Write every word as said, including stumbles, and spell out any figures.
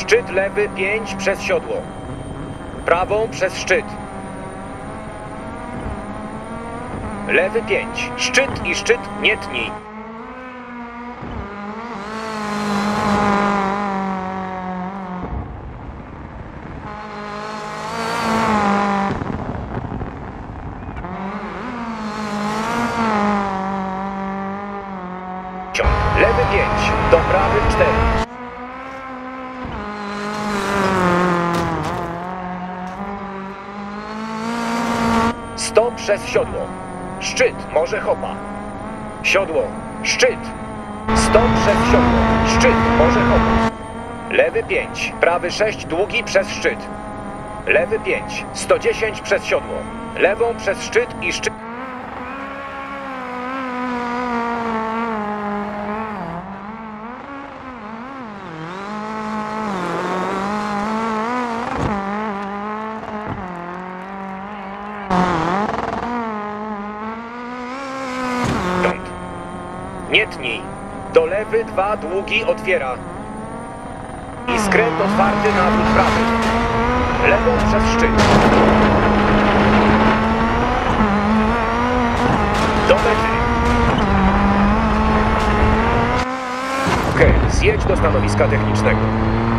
Szczyt lewy pięć przez siodło. Prawą przez szczyt. Lewy pięć. Szczyt i szczyt nie tnij. Lewy pięć. Do prawy cztery. sto przez siodło. Szczyt, może hopa. Siodło, szczyt. sto przez siodło. Szczyt, może hopa. Lewy pięć. Prawy sześć, długi przez szczyt. Lewy pięć. sto dziesięć przez siodło. Lewą przez szczyt i szczyt. Nie tnij. Do lewy dwa, długi otwiera. I skręt otwarty na wód prawy. Lewą przez szczyt. Do mety. Okej, zjedź do stanowiska technicznego.